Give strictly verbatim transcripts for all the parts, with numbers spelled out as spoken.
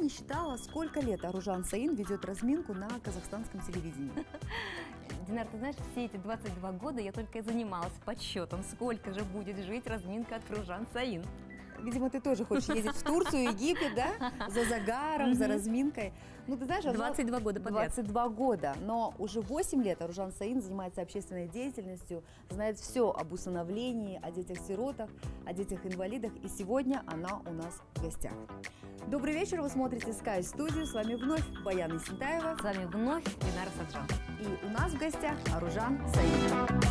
считала, сколько лет Аружан Саин ведет разминку на казахстанском телевидении. Динар, ты знаешь, все эти двадцать два года я только и занималась подсчетом, сколько же будет жить разминка от Аружан Саин. Видимо, ты тоже хочешь ездить в Турцию, Египет, да? За загаром, за разминкой. Ну, ты знаешь, двадцать два года подряд. двадцать два года, но уже восемь лет Аружан Саин занимается общественной деятельностью, знает все об усыновлении, о детях-сиротах, о детях-инвалидах, и сегодня она у нас в гостях. Добрый вечер, вы смотрите Sky Studio, с вами вновь Баян Есентаева. С вами вновь Динара Саджан. И у нас в гостях Аружан Саин.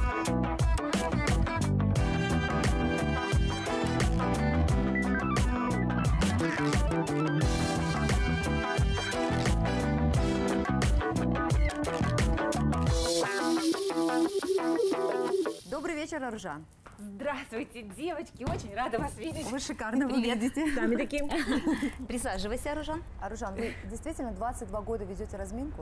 Добрый вечер, Аружан. Здравствуйте, девочки, очень рада вас видеть. Вы шикарно выглядите. Сами таким. Присаживайся, Аружан. Аружан, вы действительно двадцать два года ведете разминку?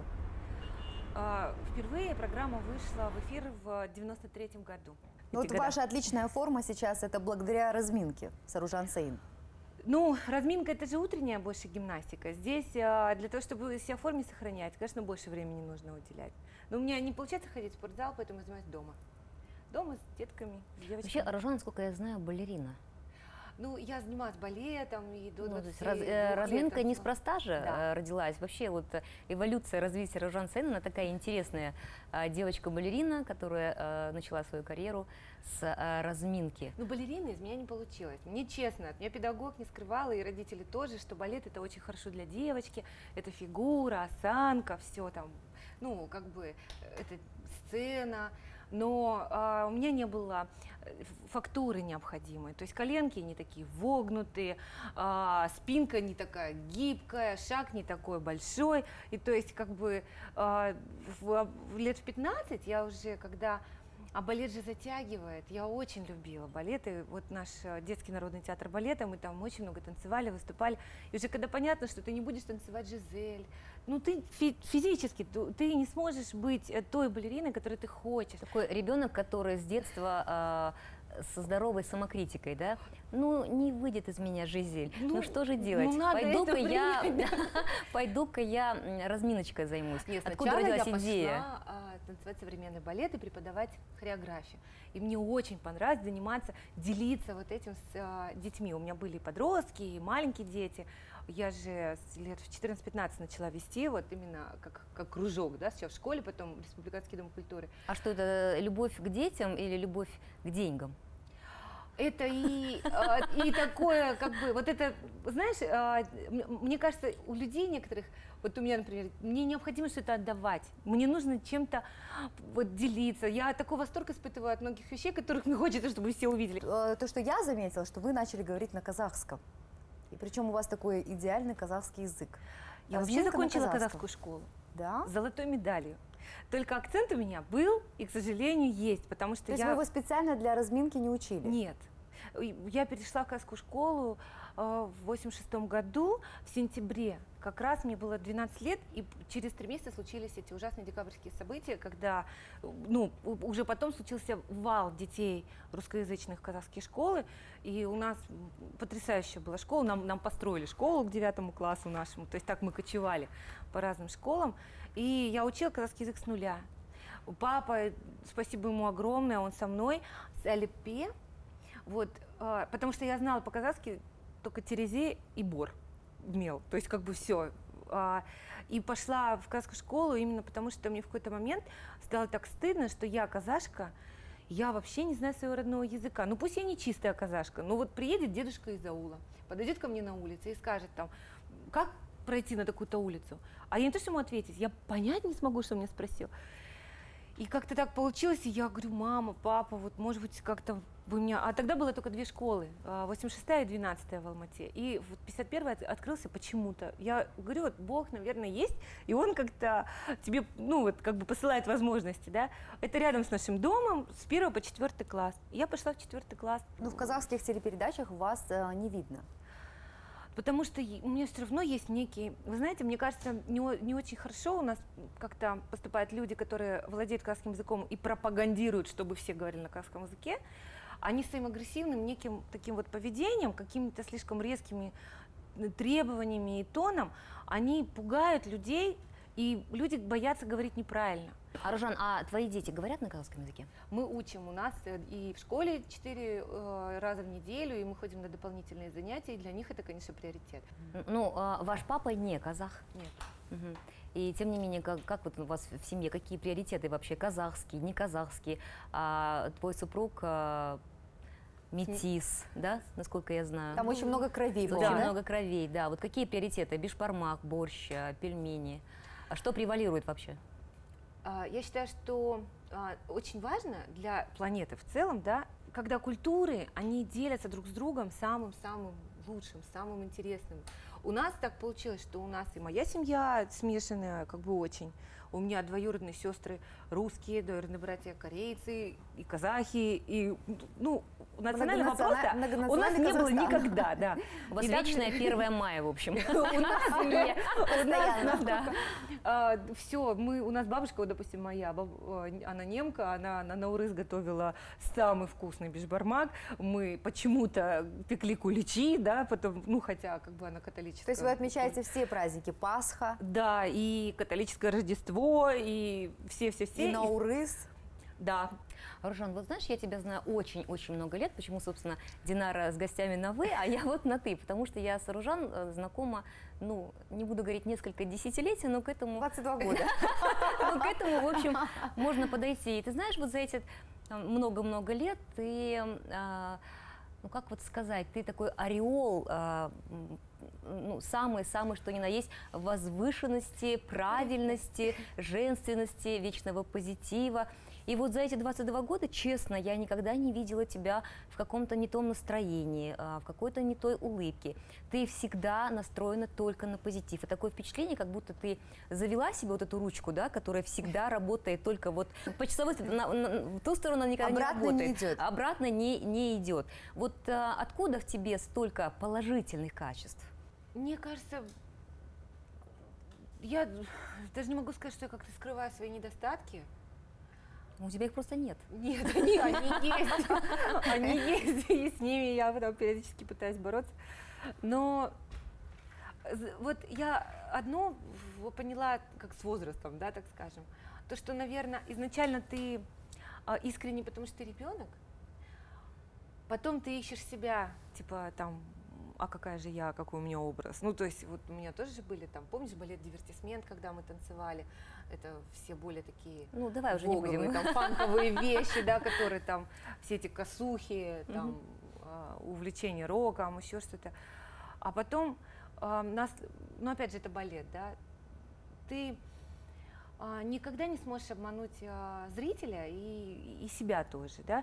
Впервые программа вышла в эфир в девяносто третьем году. Ну, вот ваша отличная форма сейчас это благодаря разминке с Аружан Саин. Ну, разминка – это же утренняя больше гимнастика. Здесь для того, чтобы себя в форме сохранять, конечно, больше времени нужно уделять. Но у меня не получается ходить в спортзал, поэтому я занимаюсь дома. Дома с детками, с девочками. Вообще, Аружан, насколько я знаю, балерина. Ну, я занималась балетом и до двадцати ну, раз, э, Разминка лет, неспроста же да. родилась. Вообще, вот эволюция развития Аружан Саин, она такая интересная э, девочка-балерина, которая э, начала свою карьеру с э, разминки. Ну, балерина из меня не получилось. Мне честно, от меня педагог не скрывала, и родители тоже, что балет это очень хорошо для девочки, это фигура, осанка, все там, ну, как бы, это сцена. Но а, у меня не было фактуры необходимой, то есть коленки не такие вогнутые, а, спинка не такая гибкая, шаг не такой большой, и то есть как бы а, в, в лет в пятнадцать я уже, когда а балет же затягивает. Я очень любила балет. И вот наш детский народный театр балета, мы там очень много танцевали, выступали. И уже когда понятно, что ты не будешь танцевать Жизель, ну ты фи физически, ты, ты не сможешь быть той балериной, которую ты хочешь. Такой ребенок, который с детства э, со здоровой самокритикой, да? Ну, не выйдет из меня Жизель. Ну, ну что же делать? Ну, Пойду-ка я, пойду-ка я разминочкой займусь. Нет, откуда родилась я идея? Пошла, а, танцевать современный балет и преподавать хореографию. И мне очень понравилось заниматься, делиться вот этим с а, детьми. У меня были и подростки, и маленькие дети. Я же с лет в четырнадцать-пятнадцать начала вести, вот именно как, как кружок, да, сначала в школе, потом Республиканский дом культуры. А что это, любовь к детям или любовь к деньгам? Это и, и такое, как бы, вот это, знаешь, мне кажется, у людей некоторых, вот у меня, например, мне необходимо что-то отдавать, мне нужно чем-то вот делиться. Я такой восторг испытываю от многих вещей, которых мне хочется, чтобы все увидели. То, что я заметила, что вы начали говорить на казахском, и причем у вас такой идеальный казахский язык. Я вообще закончила казахскую школу, да? С золотой медалью. Только акцент у меня был и, к сожалению, есть, потому что То я... есть вы его специально для разминки не учили? Нет. Я перешла в казахскую школу в восемьдесят шестом году, в сентябре. Как раз мне было двенадцать лет, и через три месяца случились эти ужасные декабрьские события, когда, ну, уже потом случился вал детей русскоязычных в казахские школы, и у нас потрясающая была школа, нам, нам построили школу к девятому классу нашему, то есть так мы кочевали по разным школам, и я учила казахский язык с нуля. Папа, спасибо ему огромное, он со мной, с Алипе. Вот, э, потому что я знала по-казахски только терезе и бор, мел, то есть как бы все. Э, и пошла в казахскую школу именно потому, что мне в какой-то момент стало так стыдно, что я казашка, я вообще не знаю своего родного языка. Ну пусть я не чистая казашка, но вот приедет дедушка из аула, подойдет ко мне на улице и скажет там, как пройти на такую-то улицу. А я не то, что ему ответить, я понять не смогу, что он меня спросил. И как-то так получилось, и я говорю, мама, папа, вот может быть как-то вы меня... А тогда было только две школы, восемьдесят шестая и двенадцатая в Алмате. И вот пятьдесят первая открылся почему-то. Я говорю, вот Бог, наверное, есть, и Он как-то тебе, ну вот, как бы посылает возможности, да. Это рядом с нашим домом, с первого по четвертый класс. И я пошла в четвертый класс. Ну, в казахских телепередачах вас э, не видно. Потому что у меня все равно есть некий, вы знаете, мне кажется, не, не очень хорошо у нас как-то поступают люди, которые владеют казахским языком и пропагандируют, чтобы все говорили на казахском языке. Они своим агрессивным неким таким вот поведением, какими-то слишком резкими требованиями и тоном, они пугают людей, и люди боятся говорить неправильно. А, Ружан, а твои дети говорят на казахском языке? Мы учим у нас э, и в школе четыре э, раза в неделю, и мы ходим на дополнительные занятия, и для них это, конечно, приоритет. Ну, а, ваш папа не казах. Нет. Мгм. И тем не менее, как, как вот у вас в семье, какие приоритеты вообще, казахские, не казахские? А твой супруг а, метис, да, насколько я знаю? Там очень много кровей, Очень было, да? много кровей, да. Вот какие приоритеты? Бишбармак, борщ, а, пельмени. А что превалирует вообще? А, Я считаю, что а, очень важно для планеты в целом, да, когда культуры, они делятся друг с другом самым-самым лучшим, самым интересным. У нас так получилось, что у нас и моя семья смешанная, как бы очень. У меня двоюродные сестры русские, двоюродные братья корейцы, и казахи, и, ну, национального вопроса у нас не было никогда, да. У вас И даже- личное первое мая, в общем. У нас в семье, у нас Да. все, мы, у нас бабушка, вот, допустим, моя, баб- э, она немка, она на Наурыз готовила самый вкусный бишбармак, мы почему-то пекли куличи, да, потом, ну, хотя, как бы она католическая. То есть вы отмечаете все праздники: Пасха, Да, и католическое Рождество, и все-все-все. и Наурыз. Да. Ружан, вот знаешь, я тебя знаю очень-очень много лет. Почему, собственно, Динара с гостями на «вы», а я вот на «ты»? Потому что я с Ружан э, знакома, ну, не буду говорить несколько десятилетий, но к этому... двадцать два года. Ну, к этому, в общем, можно подойти. И ты знаешь, вот за эти э, много-много лет ты, э, ну, как вот сказать, ты такой ореол, э, м, ну, самый-самый, что ни на есть, возвышенности, правильности, женственности, вечного позитива. И вот за эти двадцать два года, честно, я никогда не видела тебя в каком-то не том настроении, а, в какой-то не той улыбке. Ты всегда настроена только на позитив. И такое впечатление, как будто ты завела себе вот эту ручку, да, которая всегда работает только вот по часовой стрелке, на- на- в ту сторону она никогда Обратно не не работает. идет. Обратно не, не идет. Вот а, откуда в тебе столько положительных качеств? Мне кажется, я даже не могу сказать, что я как-то скрываю свои недостатки. У тебя их просто нет. Нет, они, они есть. Они есть, и с ними я потом периодически пытаюсь бороться. Но з- вот я одно в- поняла, как с возрастом, да, так скажем, то, что, наверное, изначально ты а, искренне, потому что ты ребенок, потом ты ищешь себя, типа там, а какая же я, какой у меня образ. Ну, то есть вот у меня тоже же были там, помнишь, балет «Дивертисмент», когда мы танцевали, это все более такие Ну, давай уже не воговые, будем. там, фанковые вещи, да, которые там, все эти косухи, там, а, увлечение роком, еще что-то. А потом а, нас, ну, опять же, это балет, да, ты а, никогда не сможешь обмануть а, зрителя и, и себя тоже, да.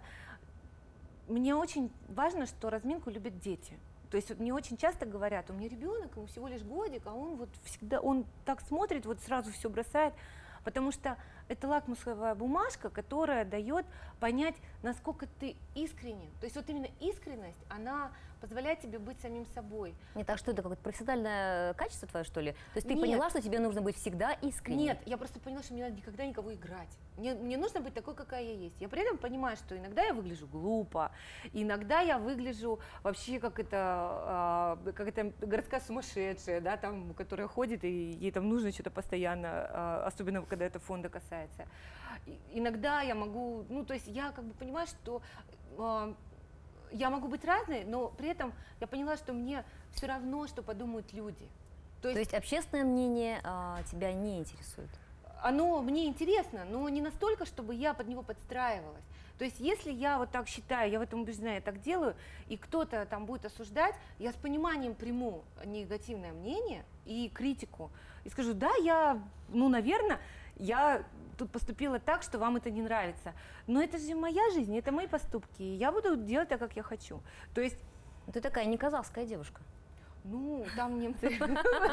Мне очень важно, что разминку любят дети. То есть вот мне очень часто говорят, у меня ребенок, ему всего лишь годик, а он вот всегда, он так смотрит, вот сразу все бросает, потому что это лакмусовая бумажка, которая дает понять, насколько ты искренен. То есть вот именно искренность, она позволяет тебе быть самим собой. Не так, что это какое-то профессиональное качество твое, что ли? То есть ты Нет. поняла, что тебе нужно быть всегда искренней? Нет, я просто поняла, что мне надо никогда никого играть. Мне, мне нужно быть такой, какая я есть. Я при этом понимаю, что иногда я выгляжу глупо, иногда я выгляжу вообще как это, а, как это городская сумасшедшая, да, там, которая ходит, и ей там нужно что-то постоянно, а, особенно когда это фонда касается. И, иногда я могу, ну, то есть я как бы понимаю, что а, я могу быть разной, но при этом я поняла, что мне все равно, что подумают люди. То есть общественное мнение а, тебя не интересует? Оно мне интересно, но не настолько, чтобы я под него подстраивалась. То есть если я вот так считаю, я в этом убеждена, я так делаю, и кто-то там будет осуждать, я с пониманием приму негативное мнение и критику, и скажу, да, я, ну, наверное, я тут поступила так, что вам это не нравится, но это же моя жизнь, это мои поступки, и я буду делать так, как я хочу. То есть, Ты такая не казахская девушка. ну, там немцы... Это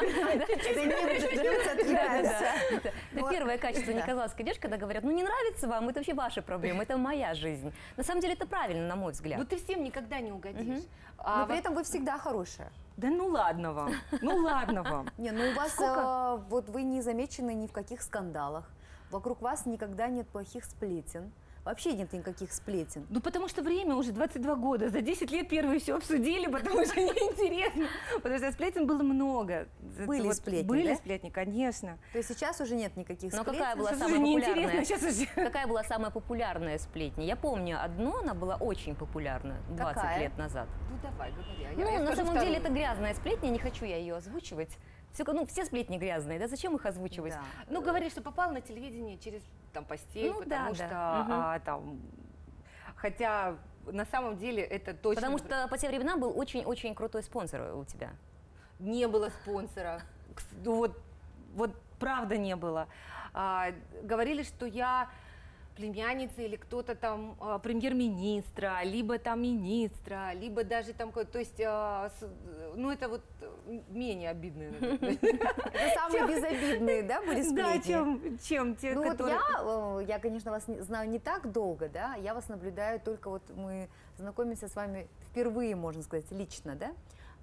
немцы, немцы отличаются. Это первое качество не казахской девушки, когда говорят, ну не нравится вам, это вообще ваша проблема, это моя жизнь. На самом деле это правильно, на мой взгляд. Ну, ты всем никогда не угодишь. Но А при во- этом вы всегда хорошая. Да ну ладно вам, ну ладно вам. Не, ну у вас, Сколько? э, вот вы не замечены ни в каких скандалах, вокруг вас никогда нет плохих сплетен, вообще нет никаких сплетен? Ну, потому что время уже двадцать два года, за десять лет первые все обсудили, потому что неинтересно, потому что сплетен было много. Были Вот сплетни, Были да? сплетни, конечно. То есть сейчас уже нет никаких Но сплетен? какая была Сейчас самая уже популярная? неинтересно, сейчас уже... Какая была самая популярная сплетня? Я помню одну, она была очень популярна двадцать Какая? лет назад. Ну, давай, говори. а я- Ну, я на скажу самом деле, вторую. это грязная сплетня, не хочу я ее озвучивать. Все, ну, все сплетни грязные, да зачем их озвучивать? Да. Ну, говори, что попал на телевидение через там постель, Ну, потому да, что да. Мгм. а, там, хотя на самом деле это точно Потому что по те времена был очень-очень крутой спонсор у тебя. не было спонсора. Кс- Ну, вот, вот правда не было. А, говорили, что я племянница или кто-то там а, премьер-министра, либо там министра, либо даже там, ко- то есть, а, с- ну это вот э, менее обидно. наверное. Это самые безобидные, да, были сплетни? Да, чем, чем те, Ну вот которые... я, э, я, конечно, вас не- знаю не так долго, да, я вас наблюдаю только вот мы знакомимся с вами впервые, можно сказать, лично, да,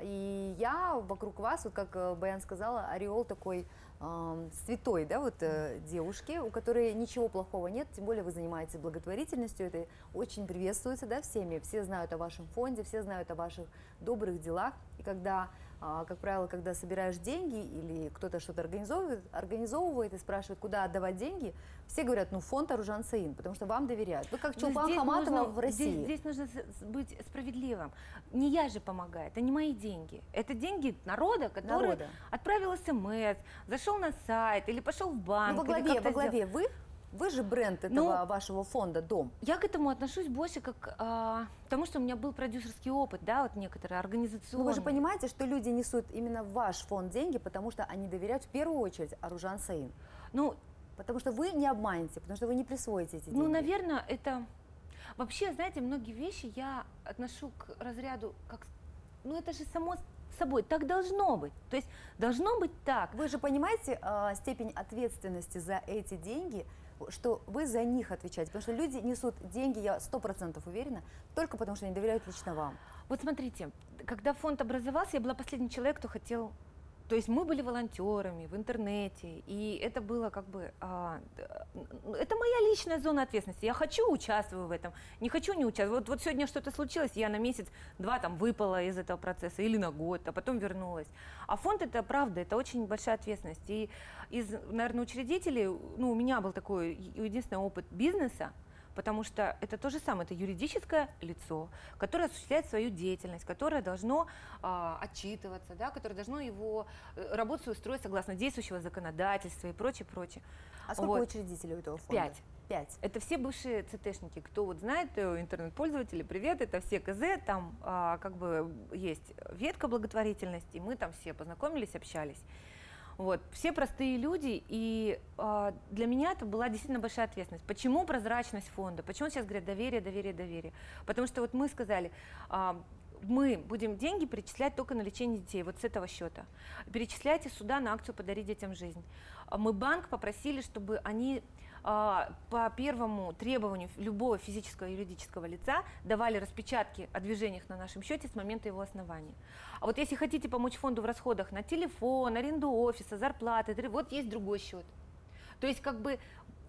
и я вокруг вас, вот как э, Баян сказала, ореол такой э, святой, да, вот э, девушки, у которой ничего плохого нет, тем более вы занимаетесь благотворительностью, это очень приветствуется, да, всеми, все знают о вашем фонде, все знают о ваших добрых делах, и когда, а, как правило, когда собираешь деньги или кто-то что-то организовывает, организовывает и спрашивает, куда отдавать деньги, все говорят, ну, фонд Аружан Саин, потому что вам доверяют. Вы как Но Чулпан здесь Хаматова нужно- в России. Здесь, здесь нужно с- с- быть справедливым. Не я же помогаю, это не мои деньги. Это деньги народа, который Народа. отправил смс, зашел на сайт или пошел в банк. Ну, во или главе, как-то во главе вы, вы же бренд этого Ну, вашего фонда «Дом». Я к этому отношусь больше как а, потому, что у меня был продюсерский опыт, да, вот некоторые Но организационные. вы же понимаете, что люди несут именно в ваш фонд деньги, потому что они доверяют в первую очередь Аружан Саин. Ну, Потому что вы не обманете, потому что вы не присвоите эти деньги. ну, наверное, это... Вообще, знаете, многие вещи я отношу к разряду, как... Ну, это же само собой, так должно быть. То есть должно быть так. Вы же понимаете э, степень ответственности за эти деньги, что вы за них отвечаете, потому что люди несут деньги, я сто процентов уверена, только потому что они доверяют лично вам. Вот смотрите, когда фонд образовался, я была последний человек, кто хотел... То есть мы были волонтерами в интернете, и это было как бы... а, д- это моя личная зона ответственности. Я хочу, участвую в этом, не хочу, не участвую. Вот, вот сегодня что-то случилось, я на месяц-два там выпала из этого процесса, или на год, а потом вернулась. А фонд — это правда, это очень большая ответственность. И из, наверное, учредителей, ну, у меня был такой единственный опыт бизнеса, потому что это то же самое, это юридическое лицо, которое осуществляет свою деятельность, которое должно а, отчитываться, да, которое должно его э, работу свою строить согласно действующего законодательства и прочее, прочее. А сколько Вот. учредителей у этого фонда? Пять. Пять. Это все бывшие ЦТшники, кто вот знает, э, интернет-пользователи, привет, это все КЗ, там а, как бы есть ветка благотворительности, и мы там все познакомились, общались. Вот, все простые люди, и а, для меня это была действительно большая ответственность. Почему прозрачность фонда? Почему сейчас говорят доверие, доверие, доверие? Потому что вот мы сказали, а, мы будем деньги перечислять только на лечение детей, вот с этого счета. Перечисляйте сюда на акцию «Подари детям жизнь». А мы банк попросили, чтобы они а, по первому требованию любого физического и юридического лица давали распечатки о движениях на нашем счете с момента его основания. А вот если хотите помочь фонду в расходах на телефон, аренду офиса, зарплаты, тр- вот есть другой счет. То есть как бы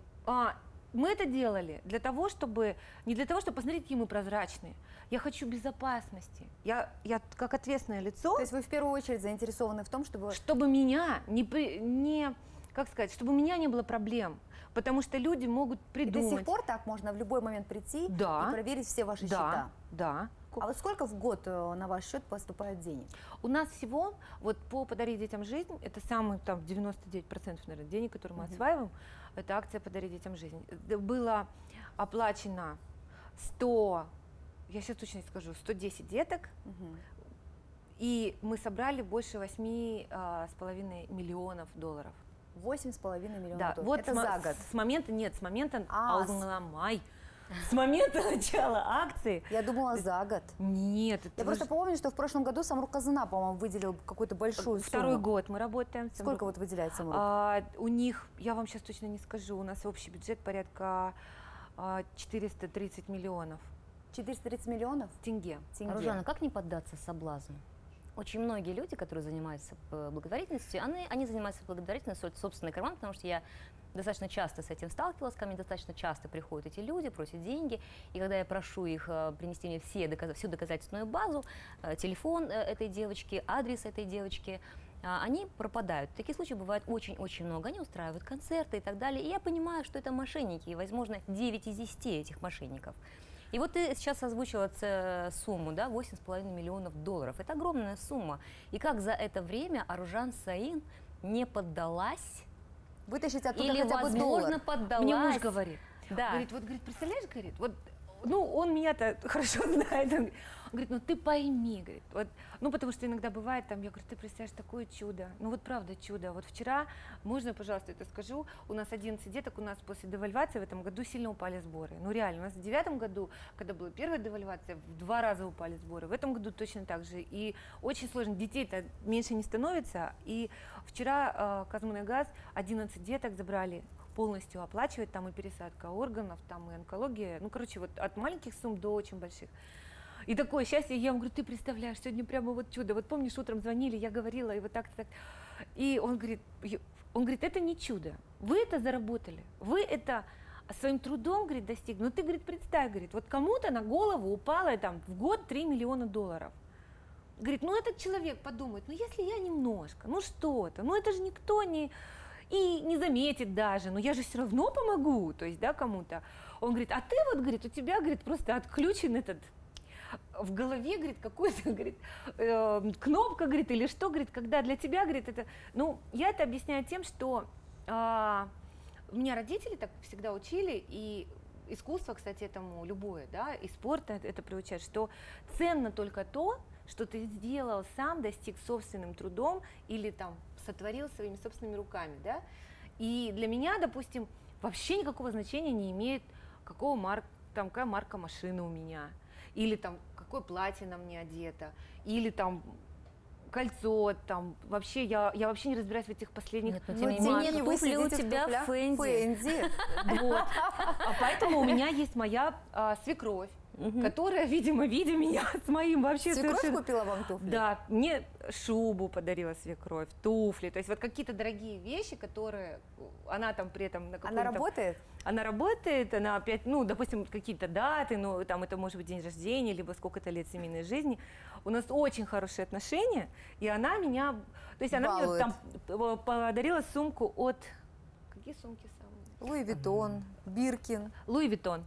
а, мы это делали для того, чтобы, не для того, чтобы посмотреть, какие мы прозрачные. Я хочу безопасности. Я, я как ответственное лицо, То есть вы в первую очередь заинтересованы в том, чтобы... чтобы меня не, при- не, как сказать, чтобы у меня не было проблем. Потому что люди могут И до придумать. сих пор так можно в любой момент прийти Да. и проверить все ваши Да, счета. да. А вот сколько в год э, на ваш счет поступает денег? У нас всего, вот по «Подари детям жизнь», это самый там девяносто девять процентов, наверное, денег, которые мы Мгм. осваиваем, это акция «Подари детям жизнь». Э, Было оплачено сто, я сейчас точно не скажу, сто десять деток, Мгм. и мы собрали больше восьми а, с половиной миллионов долларов. Восемь с половиной миллионов Да, долларов. вот Это с, мо- за год. с момента, нет, с момента, А, с- Алмай, с момента начала акции. Я думала, за год. Нет, это Я вы просто ж- помню, что в прошлом году Самрук Казана, по-моему, выделил какую-то большую второй сумму. год мы работаем. с Сколько Самрук- вот выделяет Самрук? А, у них, я вам сейчас точно не скажу, у нас общий бюджет порядка а, четыреста тридцать миллионов четыреста тридцать миллионов тенге. тенге. Аружана, как не поддаться соблазну? Очень многие люди, которые занимаются э, благотворительностью, они, они занимаются благотворительностью в собственный карман, потому что я достаточно часто с этим сталкивалась, ко мне достаточно часто приходят эти люди, просят деньги, и когда я прошу их э, принести мне все, доказ... всю доказательственную базу, э, телефон э, этой девочки, адрес этой девочки, э, они пропадают. Такие случаи бывают очень-очень много, они устраивают концерты и так далее, и я понимаю, что это мошенники, и, возможно, девять из десяти этих мошенников. И вот ты сейчас озвучила сумму, да, восемь с половиной миллионов долларов, это огромная сумма, и как за это время Аружан Саин не поддалась, Вытащить оттуда или, хотя бы возможно, доллар. поддалась. Мне муж говорит, Да. говорит, вот, говорит, представляешь, говорит, вот, ну, он меня-то хорошо знает, он говорит, ну, ты пойми, говорит, вот, ну, потому что иногда бывает, там, я говорю, ты представляешь, такое чудо, ну, вот правда чудо, вот вчера, можно, пожалуйста, это скажу, у нас одиннадцать деток, у нас после девальвации в этом году сильно упали сборы, ну, реально, у нас в девятом году, когда была первая девальвация, в два раза упали сборы, в этом году точно так же, и очень сложно, детей-то меньше не становится, и вчера э, Казмунайгаз одиннадцать деток забрали, полностью оплачивает, там и пересадка органов, там и онкология, ну, короче, вот от маленьких сумм до очень больших. И такое счастье, я ему говорю, ты представляешь, сегодня прямо вот чудо, вот помнишь, утром звонили, я говорила, и вот так-то так. И он говорит, он говорит, это не чудо, вы это заработали, вы это своим трудом, говорит, достигли, ну, ты, говорит, представь, говорит, вот кому-то на голову упало там в год три миллиона долларов. Говорит, ну, этот человек подумает, ну, если я немножко, ну, что-то, ну, это же никто не... И не заметит даже, но я же все равно помогу, то есть, да, кому-то. Он говорит, а ты вот, говорит, у тебя, говорит, просто отключен этот, в голове, говорит, какой-то, говорит, э, кнопка, говорит, или что, говорит, когда для тебя, говорит, это, ну, я это объясняю тем, что э, меня родители так всегда учили, и искусство, кстати, этому любое, да, и спорт это приучает, что ценно только то, что ты сделал сам, достиг собственным трудом или там сотворил своими собственными руками, да, и для меня, допустим, вообще никакого значения не имеет, какого марк, там, какая марка машины у меня, или там, какое платье на мне одето, или там, кольцо, там, вообще, я, я вообще не разбираюсь в этих последних Нет, ну, Ну, тем не тем не менее, менее, вы туфли у сидите в тебя туфлях Фэнди. Фэнди. Вот. А поэтому у меня есть моя а, свекровь, Мгм. которая, видимо, видя меня с моим вообще Свекровь совершенно... купила вам туфли? Да, мне шубу подарила свекровь, туфли, то есть вот какие-то дорогие вещи, которые она там при этом на Она каком-то... работает? Она работает, она опять, ну, допустим, какие-то даты, ну, там это может быть день рождения, либо сколько-то лет семейной жизни. У нас очень хорошие отношения, и она меня, то есть она Балует. мне там подарила сумку от... Какие сумки самые? Луи Виттон, Биркин. Луи Виттон.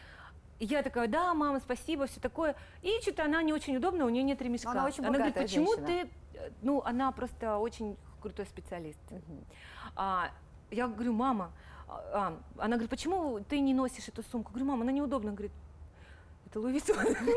И я такая, да, мама, спасибо, все такое. И что-то она не очень удобная, у нее нет ремешка. Она очень говорит, богатая почему женщина. ты... Ну, она просто очень крутой специалист. Мгм. А, я говорю, мама, а, она говорит, почему ты не носишь эту сумку? Говорю, мама, она неудобна. Говорит, это Луи Виттон.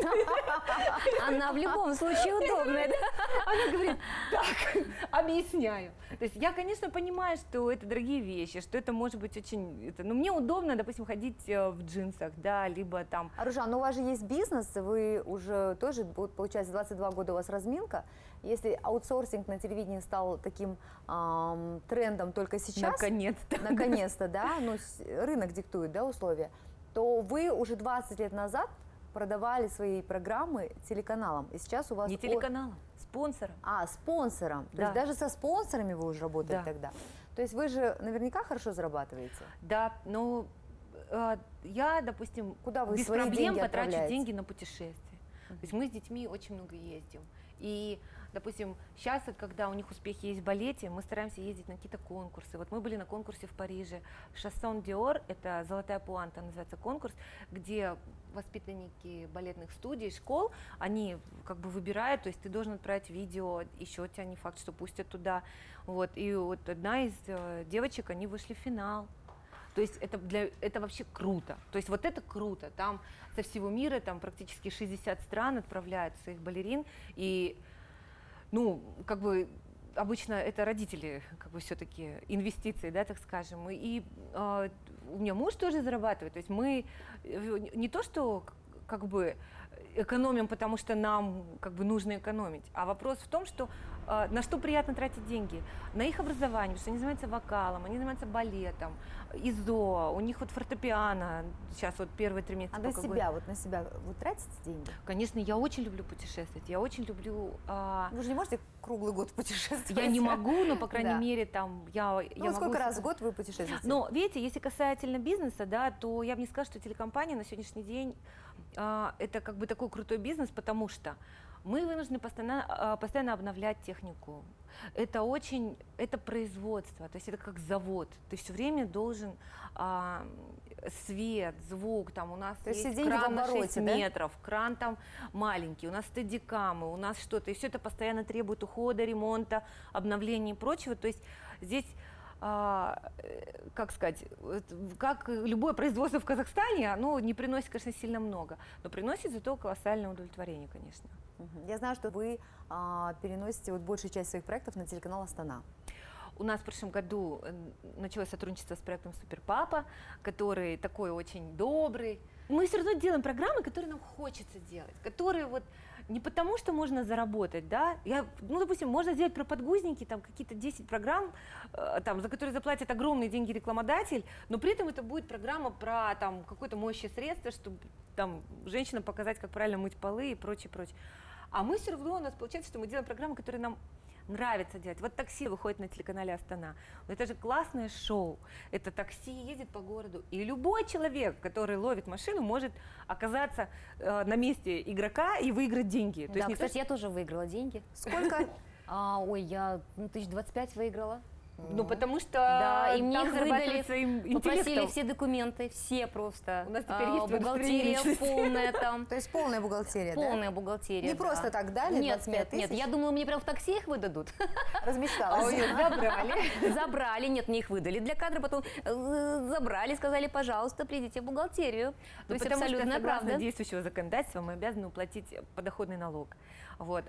Она в любом случае удобная, да? Она говорит, так, объясняю. То есть я, конечно, понимаю, что это дорогие вещи, что это может быть очень... Это, ну, мне удобно, допустим, ходить э, в джинсах, да, либо там... Аружан, ну у вас же есть бизнес, вы уже тоже, вот, получается, двадцать два года у вас разминка. Если аутсорсинг на телевидении стал таким ам, трендом только сейчас, Наконец-то. наконец-то, да, ну, с- рынок диктует, да, условия, то вы уже двадцать лет назад продавали свои программы телеканалам, и сейчас у вас... Не о- телеканалом, спонсором. А, спонсором. То Да. есть даже со спонсорами вы уже работали Да. тогда. То есть вы же наверняка хорошо зарабатываете. Да, но э, я, допустим, Куда вы без свои проблем деньги потрачу отправляете? деньги на путешествия. То есть мы с детьми очень много ездим. И, допустим, сейчас, вот, когда у них успехи есть в балете, мы стараемся ездить на какие-то конкурсы. Вот мы были на конкурсе в Париже. Шассон Диор, это «Золотая пуанта» называется конкурс, где воспитанники балетных студий, школ, они как бы выбирают, то есть ты должен отправить видео, еще тебя не факт, что пустят туда. Вот. И вот одна из э, девочек, они вышли в финал. То есть это, для, это вообще круто. То есть вот это круто. Там со всего мира там практически шестьдесят стран отправляют своих балерин. И, ну, как бы обычно это родители, как бы все-таки инвестиции, да, так скажем. И э, у меня муж тоже зарабатывает. То есть мы э, не то, что как бы экономим, потому что нам как бы нужно экономить, а вопрос в том, что э, на что приятно тратить деньги? На их образование, потому что они занимаются вокалом, они занимаются балетом, ИЗО, у них вот фортепиано, сейчас вот первые три месяца. А на только себя, год. вот на себя вы тратите деньги? Конечно, я очень люблю путешествовать, я очень люблю... Э, Вы же не можете круглый год путешествовать? я не могу, но, по крайней Да. мере, там, я, Ну, я вот могу... сколько раз в год вы путешествуете? Но, видите, если касательно бизнеса, да, то я бы не сказала, что телекомпания на сегодняшний день а, это как бы такой крутой бизнес, потому что мы вынуждены постоянно, а, постоянно обновлять технику. Это очень, это производство, то есть это как завод. Ты все время должен а, свет, звук, там у нас То есть есть все деньги в кран на обороте, шесть да? метров, кран там маленький, у нас стадикамы, у нас что-то, и все это постоянно требует ухода, ремонта, обновления и прочего. То есть здесь А, как сказать, как любое производство в Казахстане, оно не приносит, конечно, сильно много, но приносит зато колоссальное удовлетворение, конечно. Я знаю, что вы а, переносите вот большую часть своих проектов на телеканал «Астана». У нас в прошлом году началось сотрудничество с проектом «Супер Папа», который такой очень добрый. Мы все равно делаем программы, которые нам хочется делать, которые вот не потому, что можно заработать, да, я, ну, допустим, можно сделать про подгузники, там, какие-то десять программ, э, там, за которые заплатят огромные деньги рекламодатель, но при этом это будет программа про, там, какое-то моющее средство, чтобы, там, женщинам показать, как правильно мыть полы и прочее, прочее. А мы все равно, у нас получается, что мы делаем программы, которые нам нравится делать. Вот такси выходит на телеканале «Астана». Но это же классное шоу. Это такси едет по городу. И любой человек, который ловит машину, может оказаться э, на месте игрока и выиграть деньги. То Да, есть не кстати, то, я тоже выиграла деньги. Сколько? А, ой, я ну, тысяч двадцать пять выиграла. что- ну, потому что Да, и мне там их выдали, зарабатывается им Попросили интеллектом. все документы, все просто. У нас теперь А, есть бухгалтерия личности. полная там. То есть полная бухгалтерия, Полная бухгалтерия. Не да. просто так дали Нет, двадцать пять нет, нет, тысяч? я думала, мне прям в такси их выдадут. да? А Размечталась. у них забрали. Забрали, нет, мне их выдали для кадра, потом э, забрали, сказали, пожалуйста, придите в бухгалтерию. То Ну, есть потому что абсолютная согласно правда. действующего законодательства мы обязаны уплатить подоходный налог. Вот.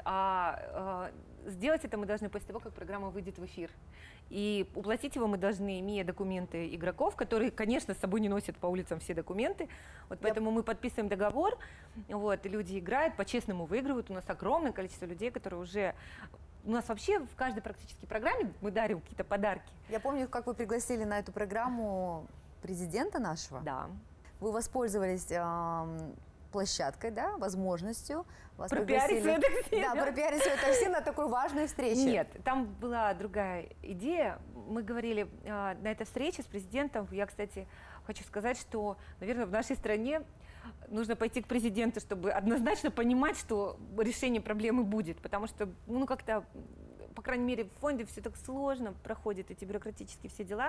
А э, сделать это мы должны после того, как программа выйдет в эфир. И уплатить его мы должны, имея документы игроков, которые, конечно, с собой не носят по улицам все документы. Вот поэтому мы подписываем договор, вот, и люди играют, по-честному выигрывают. У нас огромное количество людей, которые уже... У нас вообще в каждой практически программе мы дарим какие-то подарки. Я помню, как вы пригласили на эту программу президента нашего. Да. Вы воспользовались эм, площадкой, да, возможностью. Вас Пропиарить пригласили- свое такси, Да, да? пропиарить свое такси на такой важной встрече. Нет, там была другая идея. Мы говорили э, на этой встрече с президентом. Я, кстати, хочу сказать, что, наверное, в нашей стране нужно пойти к президенту, чтобы однозначно понимать, что решение проблемы будет. Потому что, ну, как-то, по крайней мере, в фонде все так сложно проходят эти бюрократические все дела.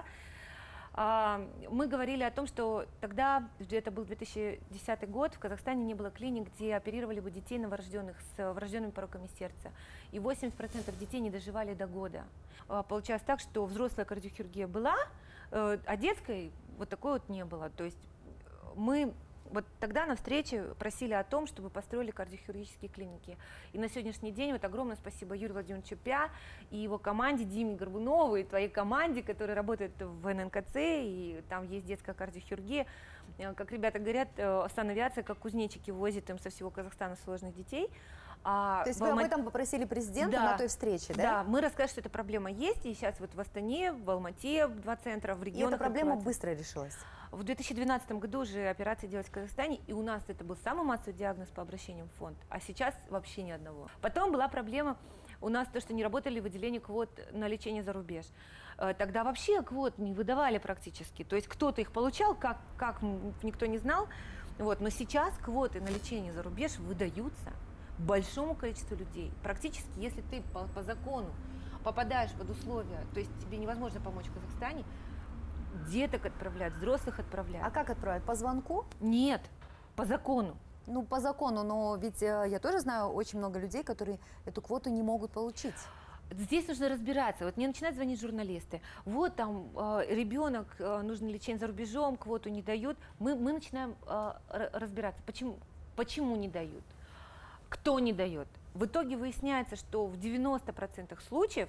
А, мы говорили о том, что тогда, это был две тысячи десятый год, в Казахстане не было клиник, где оперировали бы детей новорожденных с врожденными пороками сердца. И восемьдесят процентов детей не доживали до года. А, Получалось так, что взрослая кардиохирургия была, э, а детской вот такой вот не было. То есть мы вот тогда на встрече просили о том, чтобы построили кардиохирургические клиники. И на сегодняшний день вот огромное спасибо Юрию Владимировичу Пя и его команде, Диме Горбунову и твоей команде, которая работает в эн эн ка цэ, и там есть детская кардиохирургия. Э, Как ребята говорят, э, санавиация, как кузнечики, возит им со всего Казахстана сложных детей. А То есть в вы об Алма- этом попросили президента Да. на той встрече, да? Да, мы рассказали, что эта проблема есть, и сейчас вот в Астане, в Алмате, два центра, в И регионах. эта проблема открывается. быстро решилась. В две тысячи двенадцатом году уже операции делать в Казахстане, и у нас это был самый массовый диагноз по обращениям в фонд, а сейчас вообще ни одного. Потом была проблема у нас то, что не работали выделения квот на лечение за рубеж. Э, Тогда вообще квот не выдавали практически, то есть кто-то их получал, как, как м, никто не знал, вот. Но сейчас квоты на лечение за рубеж выдаются большому количеству людей. Практически, если ты по, по закону попадаешь под условия, то есть тебе невозможно помочь в Казахстане, деток отправляют, взрослых отправляют. А как отправить? По звонку? Нет, по закону. Ну, по закону, но ведь э, я тоже знаю очень много людей, которые эту квоту не могут получить. Здесь нужно разбираться. Вот мне начинают звонить журналисты. Вот там э, ребенок, э, нужно лечение за рубежом, квоту не дают. Мы, мы начинаем э, р- разбираться, почему, почему не дают, кто не дает. В итоге выясняется, что в девяноста процентах случаев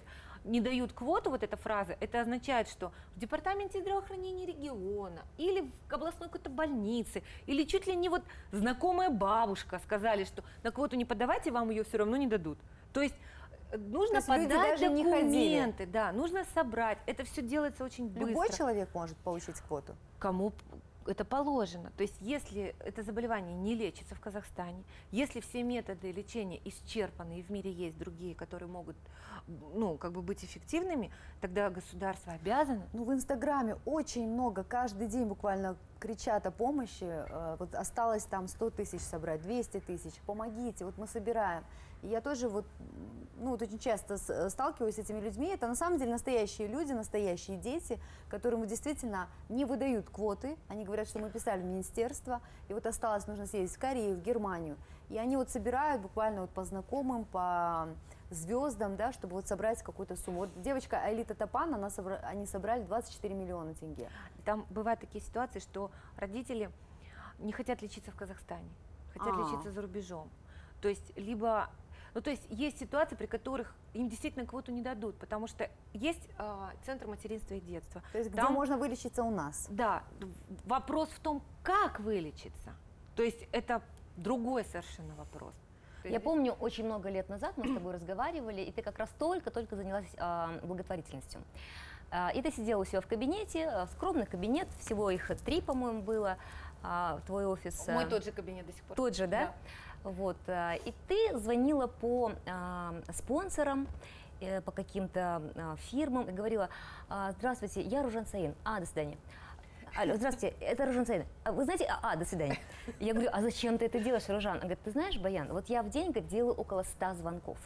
не дают квоту, вот эта фраза, это означает, что в департаменте здравоохранения региона или в областной какой-то больнице, или чуть ли не вот знакомая бабушка сказали, что на квоту не подавайте, вам ее все равно не дадут. То есть нужно То есть люди подать даже не документы, да, нужно собрать. Это все делается очень быстро. Любой человек может получить квоту? Кому это положено. То есть если это заболевание не лечится в Казахстане, если все методы лечения исчерпаны и в мире есть другие, которые могут, ну, как бы быть эффективными, тогда государство обязано. Ну, в Инстаграме очень много, каждый день буквально кричат о помощи. Э, Вот осталось там сто тысяч собрать, двести тысяч, помогите, вот мы собираем. И я тоже вот, ну, вот очень часто с- сталкиваюсь с этими людьми. Это на самом деле настоящие люди, настоящие дети, которым действительно не выдают квоты. Они говорят, что мы писали в министерство, и вот осталось, нужно съездить в Корею, в Германию. И они вот собирают буквально вот по знакомым, по звездам, да, чтобы вот собрать какую-то сумму. Вот девочка Айлита Тапан, она собра- они собрали двадцать четыре миллиона тенге. Там бывают такие ситуации, что родители не хотят лечиться в Казахстане, хотят А. лечиться за рубежом. То есть либо, ну то есть есть ситуации, при которых им действительно квоту не дадут, потому что есть а, центр материнства и детства. То есть где Там- можно вылечиться у нас? Да, в- вопрос в том, как вылечиться. То есть это другой совершенно вопрос. То Я есть- помню, очень много лет назад мы с тобой разговаривали, и ты как раз только-только занялась а, благотворительностью. А, и ты сидела у себя в кабинете, а, скромный кабинет, всего их три, по-моему, было, а, твой офис. Мой а, тот же кабинет до сих пор. Тот же, да? Вот, а, и ты звонила по а, спонсорам, э, по каким-то а, фирмам, и говорила: «А, здравствуйте, я Ружан Саин. А, до свидания. Алло, здравствуйте, это Ружан Саин. А вы знаете, а, а, до свидания. Я говорю: а зачем ты это делаешь, Ружан? Он говорит: ты знаешь, Баян, вот я в день говорит, делаю около ста звонков.